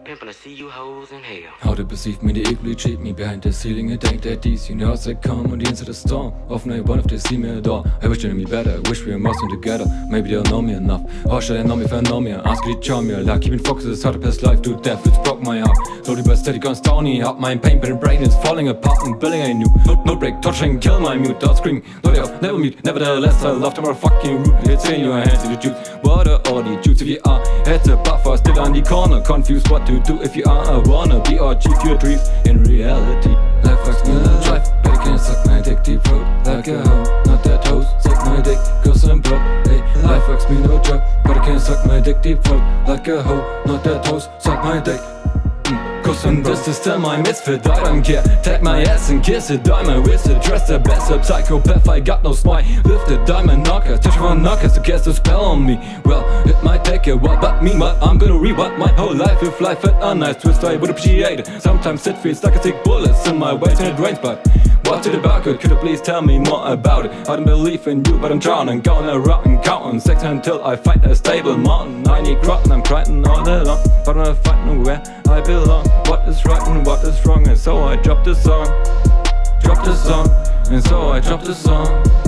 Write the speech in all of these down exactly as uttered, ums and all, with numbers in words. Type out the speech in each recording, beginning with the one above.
pimpin', I see you hoes in hell. How they perceive me, they equally cheat me. Behind the ceiling, I think that these universe they come on the inside the storm. Often I wonder if they see me at all. I wish they knew me better, I wish we were mostly together. Maybe they'll know me enough. Or should I know me if I know me? Ask me to charm me. Like keeping focus is how to pass life to death. It's broke my heart. Slowly but steady gone stony. Out my pain, but the brain is falling apart and building I knew. No, no break, touching, kill my mute. Don't scream, no they never mute. Nevertheless, I love them our fucking root. It's in your hands, in the juice. What are all the juice if you are at the buffer, still on the corner, confused what to do if you are a wanna be or achieve your dreams in reality. Life fucks me the drive, but I can't suck my dick deep throat like a hoe. Not that hose, suck my dick, cause I'm broke. Hey, life fucks me no joke, but I can't suck my dick deep throat like a hoe. Not that hose, suck my dick. And this is still my misfit, I don't care. Take my ass and kiss it, die my wizard. Dress the best, a psychopath, I got no smile. Lift a diamond knocker, touch one knockers to cast a spell on me. Well, it might take a while, but meanwhile I'm gonna rewrite my whole life. If life had a nice twist, I would appreciate it. Sometimes it feels like I take bullets in my way and it rains, but what's it about? Could you please tell me more about it? I don't believe in you, but I'm drowning, going around and counting sex until I find a stable mountain. I need crop and I'm crying all along, but I'm not fighting where I belong. What is right and what is wrong, and so I dropped the song, dropped the song, and so I dropped the song.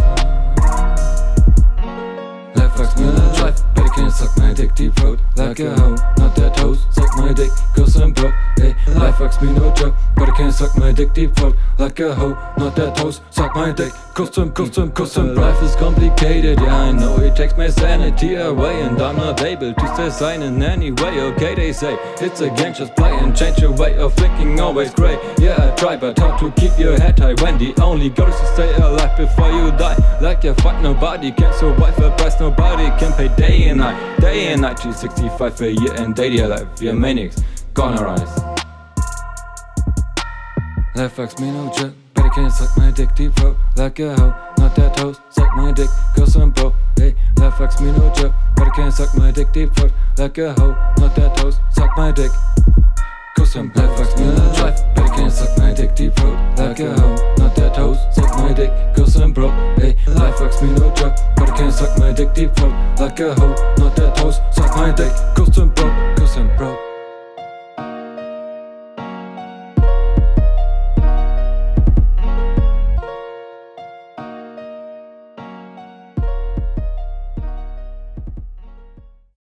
Life fucks me the drive, but I can't suck my dick deep throat like a hoe. Not that hose, suck my dick, cause I'm broke. Hey, life fucks me no joke, but I can't suck my dick deep throat like a hoe. Not that hose, suck my dick, cause I'm, cause I'm, cause I'm broke. Life is complicated, yeah I know it takes my sanity away, and I'm not able to stay sane in any way. Okay, they say it's a game, just play and change your way of thinking, always grey. Yeah I try, but how to keep your head high when the only goal is to stay alive before you die. Like you fight, nobody can survive a price, nobody can pay day and night, day and night. three sixty-five a year and daily life, you're maniacs, gonna rise. Life fucks me no joke, but I can't suck my dick deep throat like a hoe. Not that hose, suck my dick, cause I'm broke. Hey, life fucks me no joke, but I can't suck my dick deep throat like a hoe. Not that hose, suck my dick, cause I'm broke. Life fucks me no drive, but I can't suck my dick deep throat like a hoe. Not that hose, suck my dick, cause I'm broke. Hey, life fucks me no joke, but I can't suck my dick deep throat like a hoe.